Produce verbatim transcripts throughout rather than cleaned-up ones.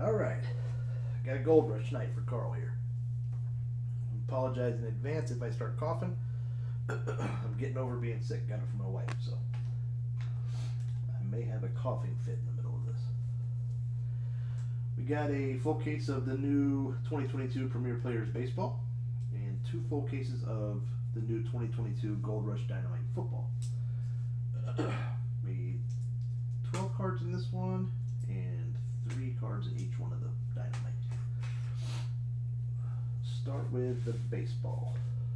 Alright. I got a Gold Rush tonight for Carl here. I apologize in advance if I start coughing. I'm getting over being sick. Got it from my wife, so I may have a coughing fit in the middle of this. We got a full case of the new twenty twenty-two Premier Players Baseball and two full cases of the new twenty twenty-two Gold Rush Dynamite Football. Made twelve cards in this one and three cards in each one of the Dynamite. Start with the baseball.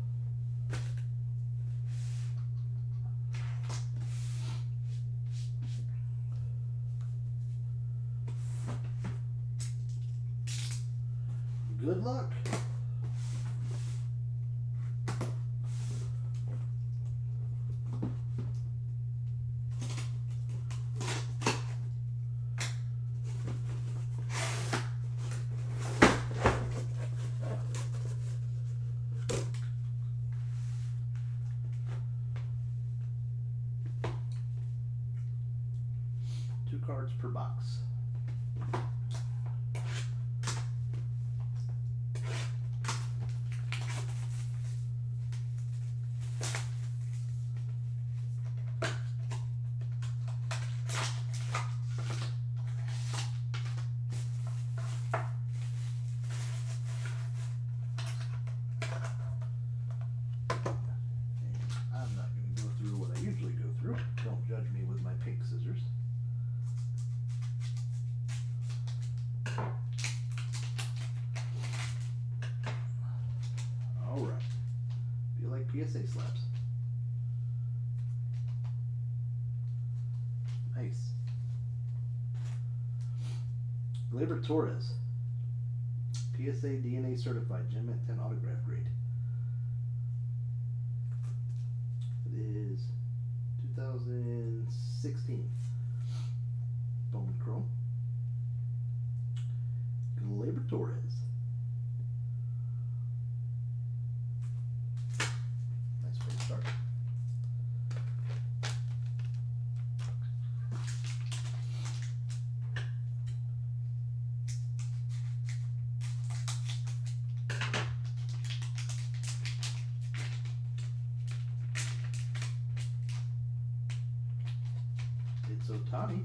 Good luck. Two cards per box. Don't judge me with my pink scissors. All right. Feel like P S A slaps. Nice. Gleyber Torres. P S A D N A certified, Gem at ten autograph grade. It is two thousand sixteen. Bowman Chrome. Gleyber Torres. Nice way to start. It's Ohtani.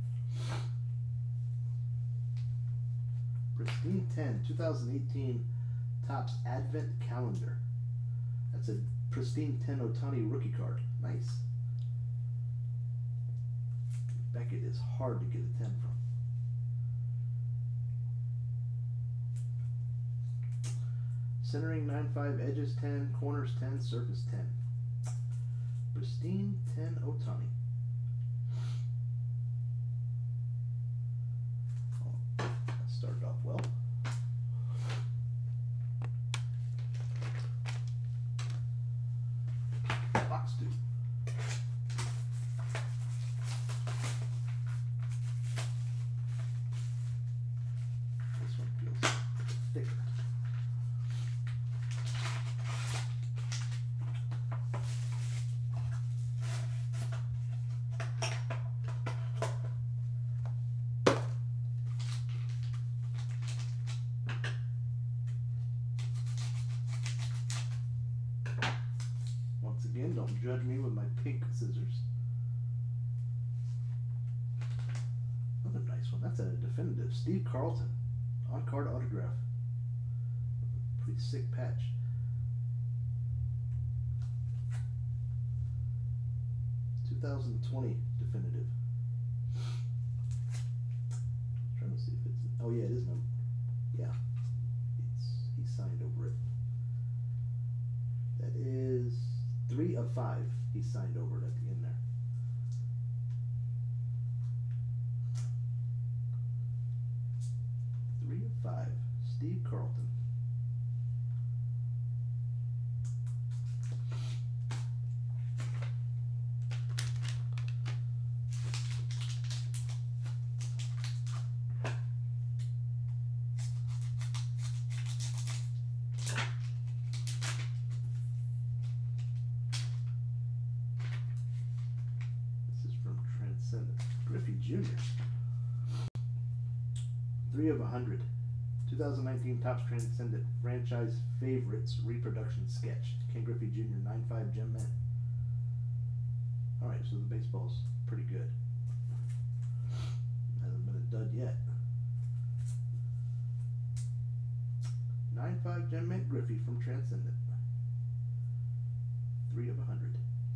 Pristine ten, two thousand eighteen Topps Advent Calendar. That's a Pristine ten Ohtani rookie card. Nice. Beckett is hard to get a ten from. Centering nine five, edges ten, corners ten, surface ten. Pristine ten Ohtani. Started off well. Box two. This one feels thicker. Once again, don't judge me with my pink scissors. Another nice one. That's a definitive. Steve Carlton. On-card autograph. Pretty sick patch. two thousand twenty definitive. Trying to see if it's... Oh yeah, it is number. Yeah. It's, he signed over it. That is... Three of five. He signed over it at the end there. Three of five. Steve Carlton. Griffey Junior three of a hundred. twenty nineteen Topps Transcendent Franchise Favorites Reproduction Sketch. Ken Griffey Junior nine five Gem Mint. Alright, so the baseball's pretty good. Hasn't been a dud yet. nine five Gem Mint Griffey from Transcendent. three of a hundred.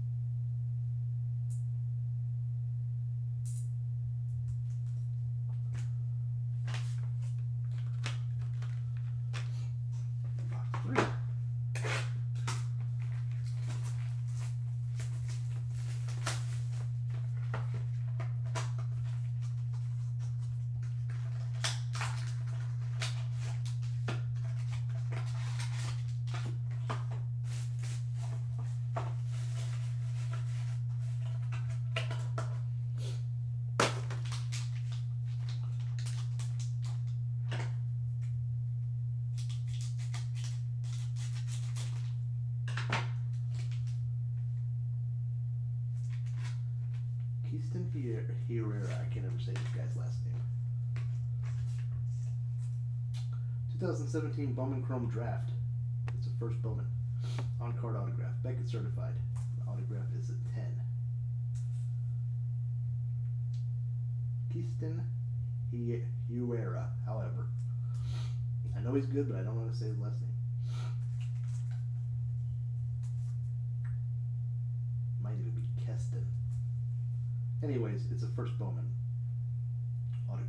Keaston Herrera, I can't ever say this guy's last name. twenty seventeen Bowman Chrome Draft. It's a first Bowman. On card autograph. Beckett certified. The autograph is a ten. Keaston Herrera, however. I know he's good, but I don't know how to say his last name. Might even be Keston. Anyways, it's a first Bowman autograph.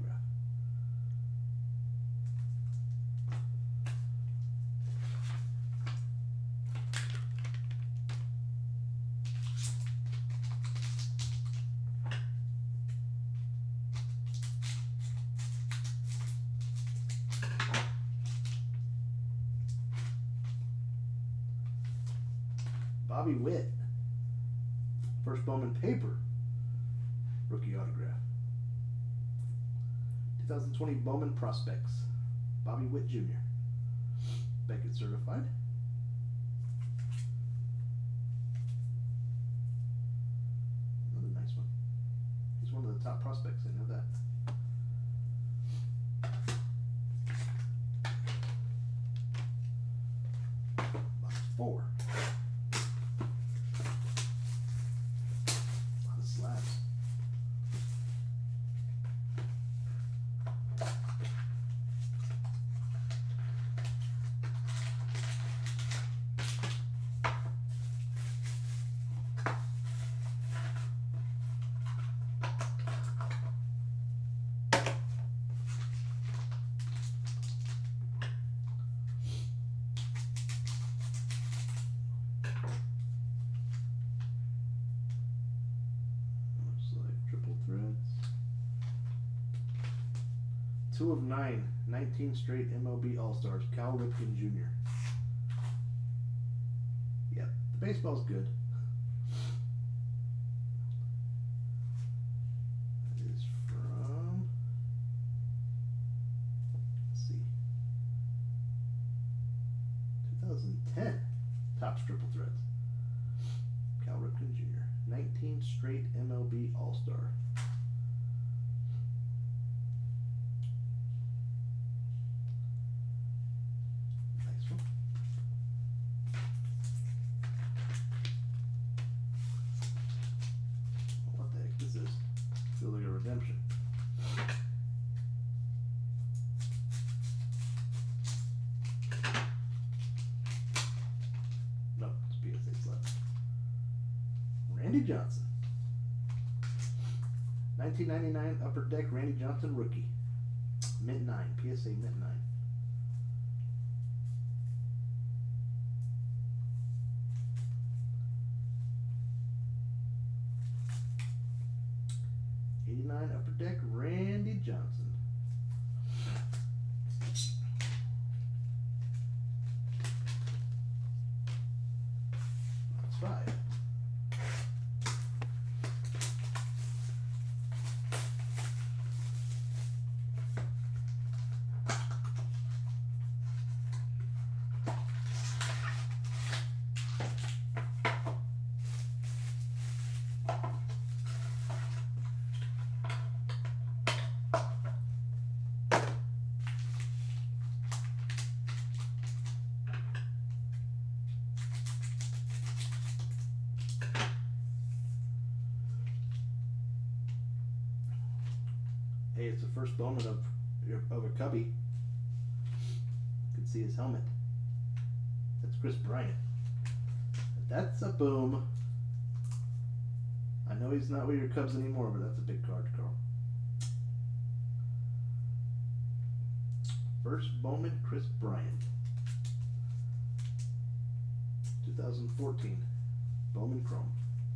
Bobby Witt, first Bowman paper. Rookie autograph. twenty twenty Bowman Prospects. Bobby Witt Junior Beckett certified. Another nice one. He's one of the top prospects, I know that. Box four. A lot of slabs. Two of nine, nineteen straight M L B All-Stars, Cal Ripken Junior Yep, the baseball's good. That is from, let's see, twenty ten, Topps Triple Threads. Cal Ripken Junior nineteen straight M L B All-Star. Feels like a redemption. No, it's P S A slab. Randy Johnson. nineteen ninety-nine Upper Deck Randy Johnson rookie. Mint nine. P S A Mint nine. eighty-nine Upper Deck Randy Johnson. That's five. Hey, it's the first Bowman of of a Cubby. You can see his helmet. That's Chris Bryant. That's a boom. I know he's not with your Cubs anymore, but that's a big card, Carl. First Bowman, Chris Bryant. twenty fourteen Bowman Chrome.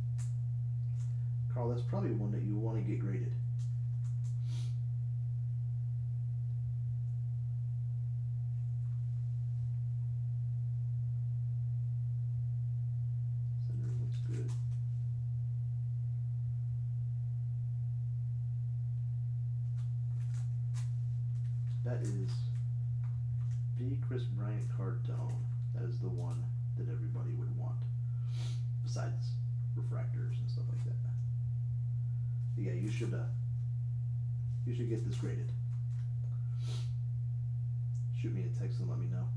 Carl, that's probably one that you want to get graded. Center looks good. That is the Chris Bryant card to own. That is the one that everybody would want, besides refractors and stuff like that. But yeah, you should uh, you should get this graded. Shoot me a text and let me know.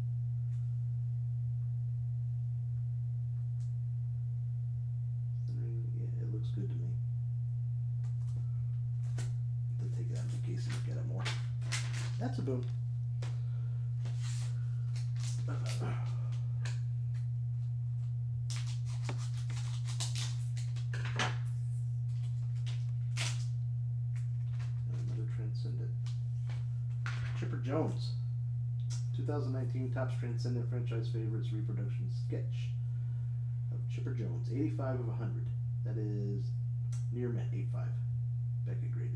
Yeah, it looks good to me. To take it out of the case and look at it more. That's a boom. Another Transcendent. Chipper Jones. twenty nineteen Topps Transcendent Franchise Favorites Reproduction Sketch of Chipper Jones. eighty-five of one hundred. That is near mint, eighty-five. Beckett graded.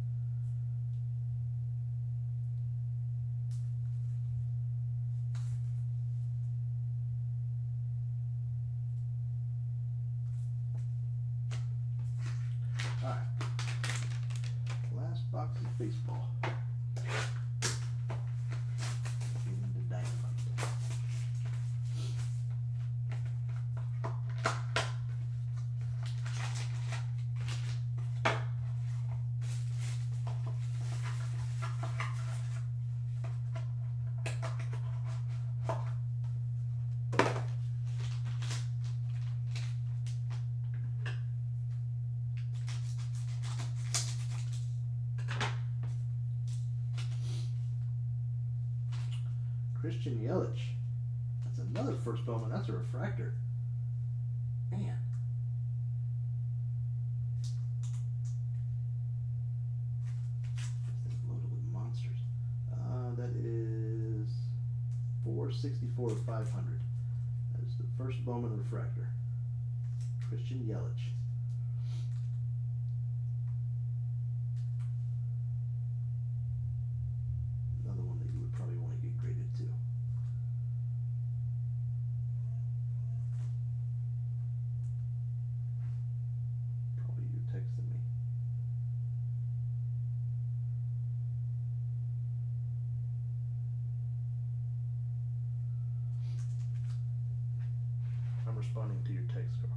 Alright. Last box of baseball. Into Dynamite. Christian Yelich. That's another first Bowman. That's a refractor. Man. This thing's loaded with monsters. Uh, that is four sixty-four of five hundred. That is the first Bowman refractor. Christian Yelich. Another one that you would probably want to get graded too. Probably you texting me. I'm responding to your text, Carl.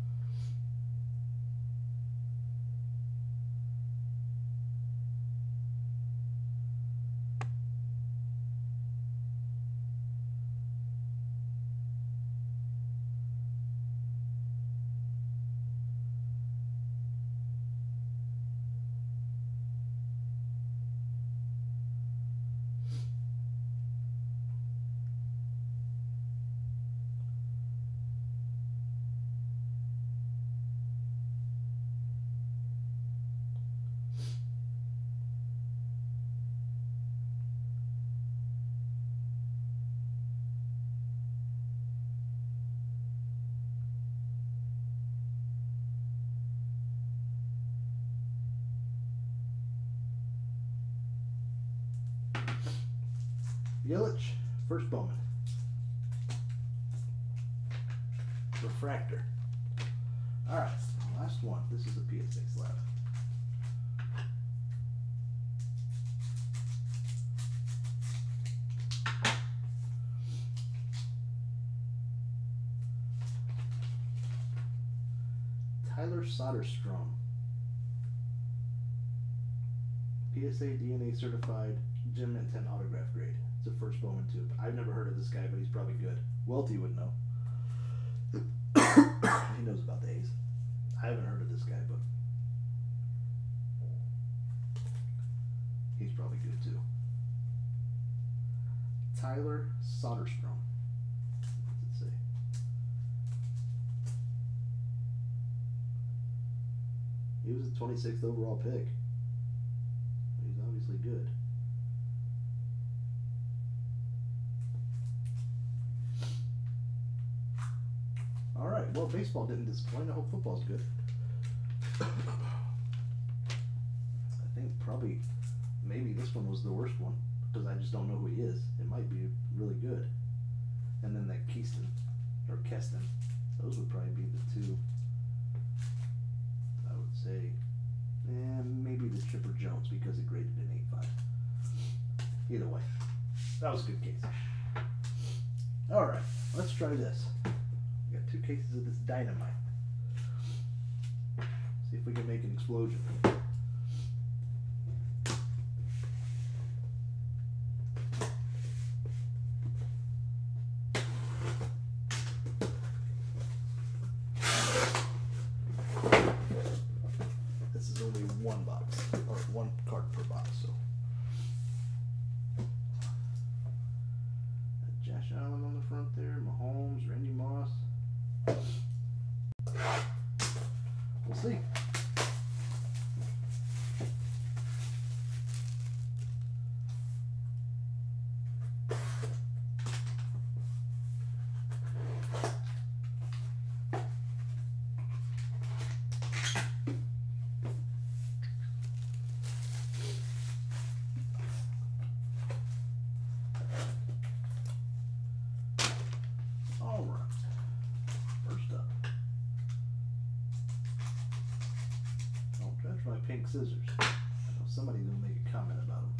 Yelich, first Bowman. Refractor. Alright, last one. This is a P S A slab. Tyler Soderstrom. P S A D N A certified Gem Mint ten autograph grade. It's a first Bowman too. I've never heard of this guy, but he's probably good. Welty would know. He knows about the A's. I haven't heard of this guy, but He's probably good too. Tyler Soderstrom. What's it say? He was the twenty-sixth overall pick. He's obviously good. All right. Well, baseball didn't disappoint. I hope football's good. I think probably, maybe this one was the worst one because I just don't know who he is. It might be really good. And then that Keaston or Keston, those would probably be the two. I would say, and maybe the Chipper Jones because it graded an eight five. Either way, that was a good case. All right, let's try this. We got two cases of this dynamite. See if we can make an explosion. This is only one box, or one card per box, so. Josh Allen on the front there, Mahomes, Randy Moss. We'll see. All right. First up. Oh, that's my pink scissors. I know somebody's gonna make a comment about them.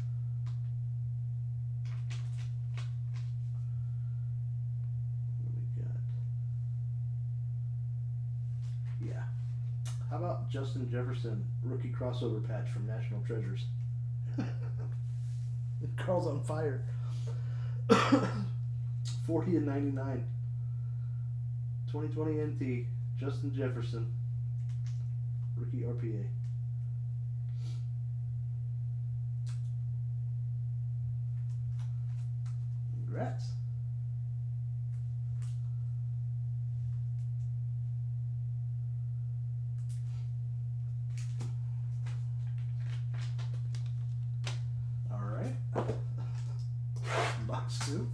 What do we got? Yeah. How about Justin Jefferson rookie crossover patch from National Treasures? Carl's on fire. forty and ninety-nine. twenty twenty N T, Justin Jefferson, rookie R P A. Congrats. All right. Box two.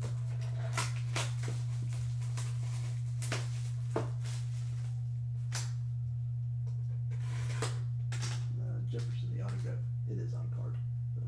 Jefferson, the autograph, it is on card. So.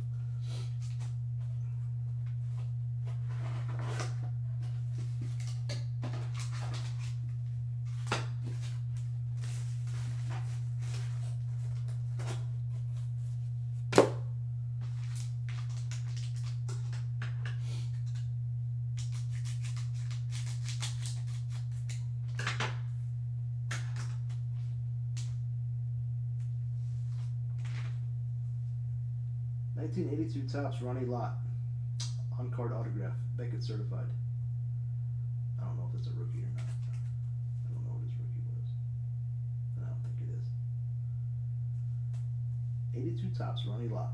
nineteen eighty-two Topps Ronnie Lott, on card autograph, Beckett certified. I don't know if it's a rookie or not. I don't know what his rookie was. I don't think it is. eighty-two Topps Ronnie Lott.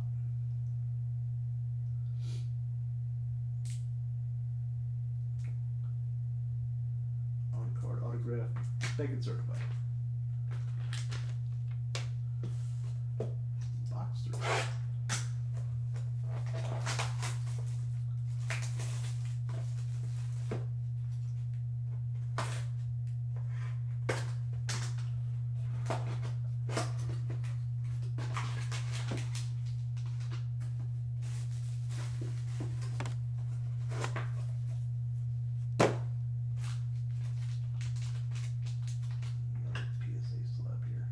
On card autograph, Beckett certified. Box three. P S A slab here.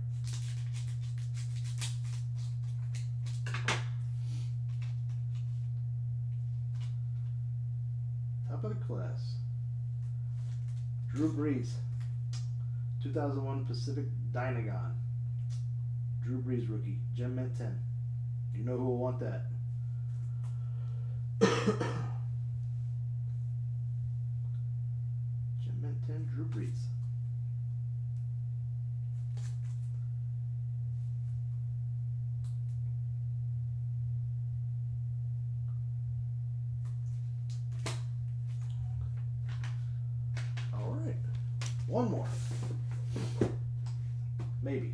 Top of the class. Drew Brees, two thousand one Pacific Dynagon. Drew Brees rookie, Gem Mint ten. You know who will want that. Gem Mint ten, Drew Brees. One more. Maybe.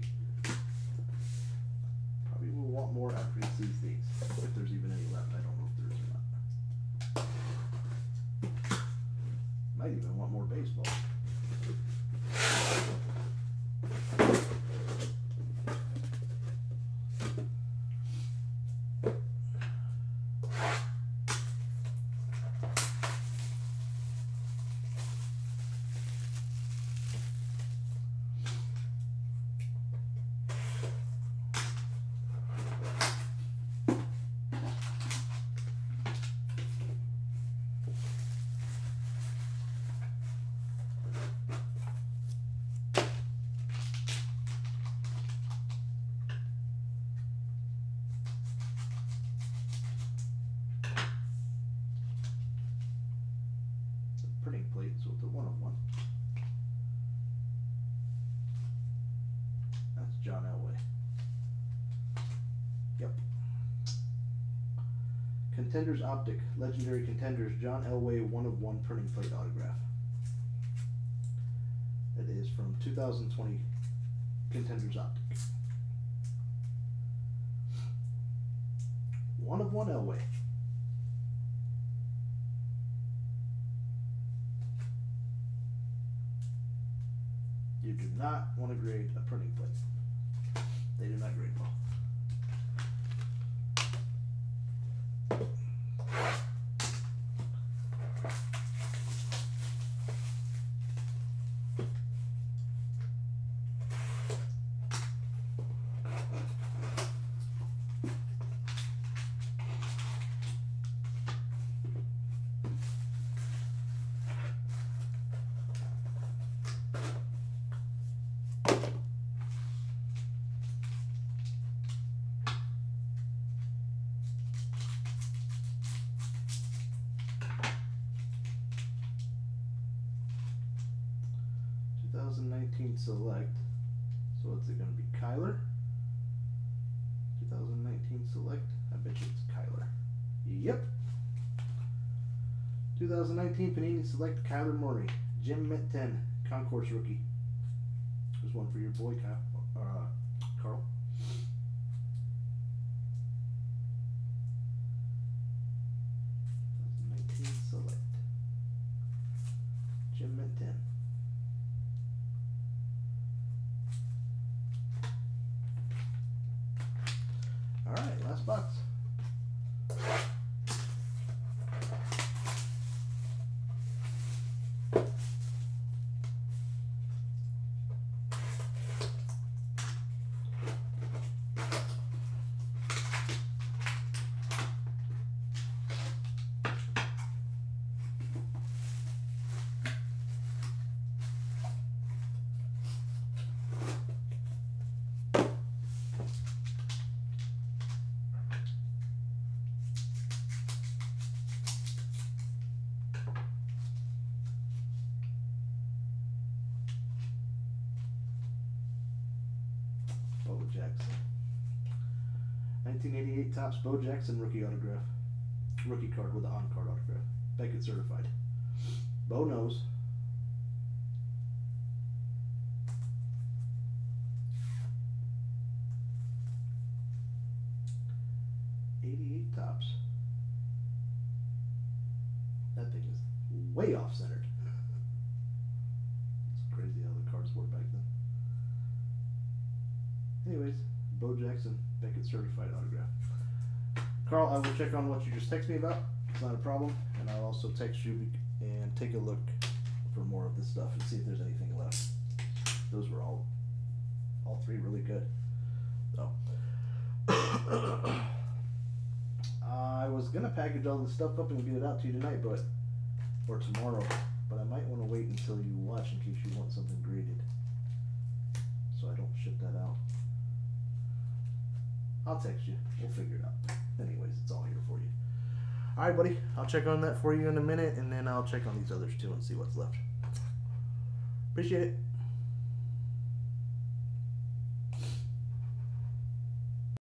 Probably will want more after he sees these. If there's even any left. I don't know if there is or not. Might even want more baseball. Printing plate, so it's a one of one. That's John Elway. Yep. Contenders Optic, Legendary Contenders, John Elway, one of one printing plate autograph. It is from two thousand twenty Contenders Optic. One of one Elway. You do not want to grade a printing plate. They do not grade well. twenty nineteen Select. So what's it going to be? Kyler? twenty nineteen Select? I bet you it's Kyler. Yep. twenty nineteen Panini Select Kyler Murray. Jim Mint ten. Concourse rookie. There's one for your boy, Kyle, uh, Carl. twenty nineteen Select. Jim Mint ten. Alright, last box. Bo Jackson. nineteen eighty-eight Topps Bo Jackson rookie autograph. Rookie card with an on-card autograph. Beckett certified. Bo knows. eighty-eight Topps. That thing is way off-centered. It's crazy how the cards were back then. Anyways, Bo Jackson, Beckett certified autograph. Carl, I will check on what you just texted me about. It's not a problem. And I'll also text you and take a look for more of this stuff and see if there's anything left. Those were all, all three really good. So, I was going to package all this stuff up and get it out to you tonight, but, or tomorrow. But I might want to wait until you watch in case you want something graded, so I don't ship that out. I'll text you. We'll figure it out. Anyways, it's all here for you. Alright, buddy. I'll check on that for you in a minute, and then I'll check on these others too and see what's left. Appreciate it.